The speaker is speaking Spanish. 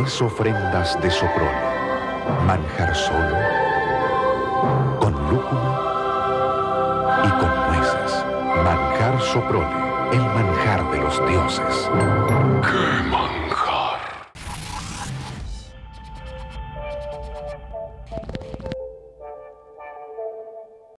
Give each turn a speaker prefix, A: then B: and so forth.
A: 10 ofrendas de soprole, manjar solo, con lúcuma y con nueces. Manjar soprole, el manjar de los dioses.
B: ¡Qué manjar!